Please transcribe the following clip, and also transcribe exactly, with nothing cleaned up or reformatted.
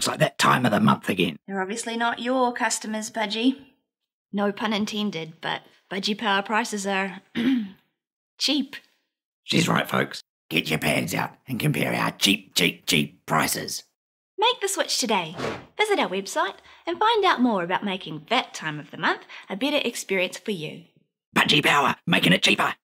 looks like that time of the month again. They're obviously not your customers, Budgie. No pun intended, but Budgie Power prices are cheap. She's right, folks. Get your pads out and compare our cheap, cheap, cheap prices. Make the switch today. Visit our website and find out more about making that time of the month a better experience for you. Budgie Power, making it cheaper.